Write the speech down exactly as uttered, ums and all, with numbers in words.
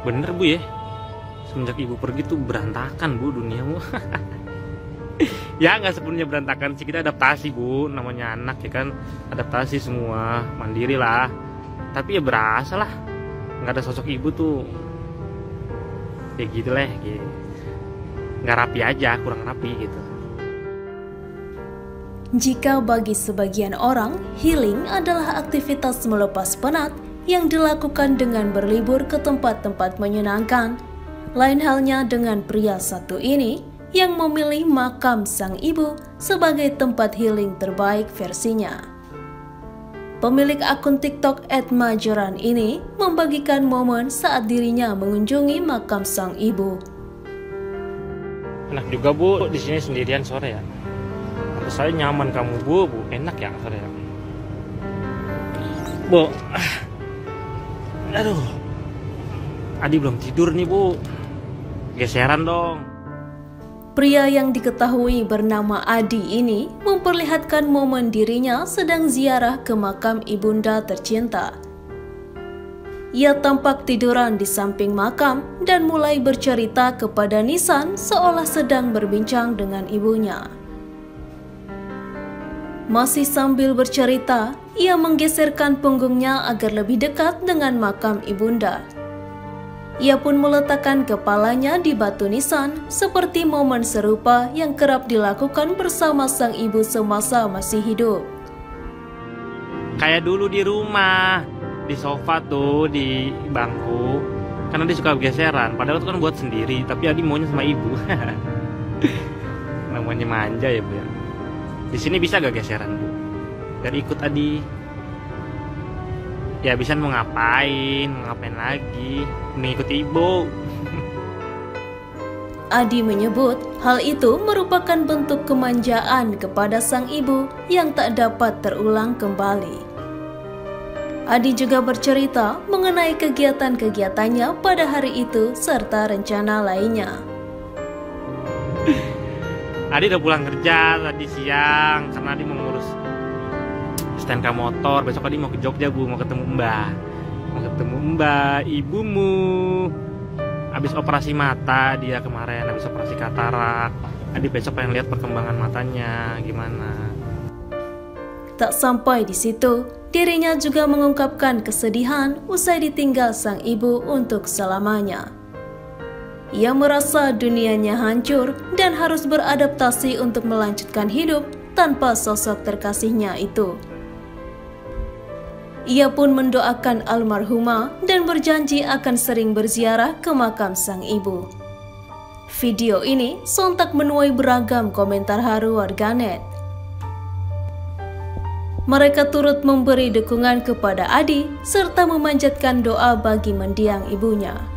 Bener Bu ya, semenjak ibu pergi tuh berantakan Bu duniamu. Ya nggak sepenuhnya berantakan sih, kita adaptasi Bu, namanya anak ya kan, adaptasi semua, mandiri lah. Tapi ya berasa lah, nggak ada sosok ibu tuh, kayak gitu lah, gitu. Nggak rapi aja, kurang rapi gitu. Jika bagi sebagian orang, healing adalah aktivitas melepas penat yang dilakukan dengan berlibur ke tempat-tempat menyenangkan, lain halnya dengan pria satu ini yang memilih makam sang ibu sebagai tempat healing terbaik versinya. Pemilik akun TikTok et majoran ini membagikan momen saat dirinya mengunjungi makam sang ibu. Enak juga Bu, di sini sendirian sore ya. Terus saya nyaman kamu Bu, Bu enak ya sore ya. Bu, aduh, Adi belum tidur nih Bu, geseran dong. Pria yang diketahui bernama Adi ini memperlihatkan momen dirinya sedang ziarah ke makam ibunda tercinta. Ia tampak tiduran di samping makam dan mulai bercerita kepada Nisan seolah sedang berbincang dengan ibunya. Masih sambil bercerita, ia menggeserkan punggungnya agar lebih dekat dengan makam ibunda. Ia pun meletakkan kepalanya di batu nisan seperti momen serupa yang kerap dilakukan bersama sang ibu semasa masih hidup. Kayak dulu di rumah, di sofa tuh, di bangku. Karena dia suka geseran, padahal itu kan buat sendiri, tapi Adi maunya sama ibu. Namanya manja ya Bu ya. Di sini bisa gak geseran Bu? Biar ikut Adi. Ya bisa mau ngapain, mau ngapain lagi, mengikuti ibu. Adi menyebut hal itu merupakan bentuk kemanjaan kepada sang ibu yang tak dapat terulang kembali. Adi juga bercerita mengenai kegiatan-kegiatannya pada hari itu serta rencana lainnya. Adi udah pulang kerja tadi siang karena Adi mau ngurus S T N K motor. Besok Adi mau ke Jogja Bu, mau ketemu Mbak, mau ketemu Mbak, ibumu. Habis operasi mata dia kemarin, habis operasi katarak. Adi besok pengen lihat perkembangan matanya gimana. Tak sampai di situ, dirinya juga mengungkapkan kesedihan usai ditinggal sang ibu untuk selamanya. Ia merasa dunianya hancur dan harus beradaptasi untuk melanjutkan hidup tanpa sosok terkasihnya itu. Ia pun mendoakan almarhumah dan berjanji akan sering berziarah ke makam sang ibu. Video ini sontak menuai beragam komentar haru warganet. Mereka turut memberi dukungan kepada Adi serta memanjatkan doa bagi mendiang ibunya.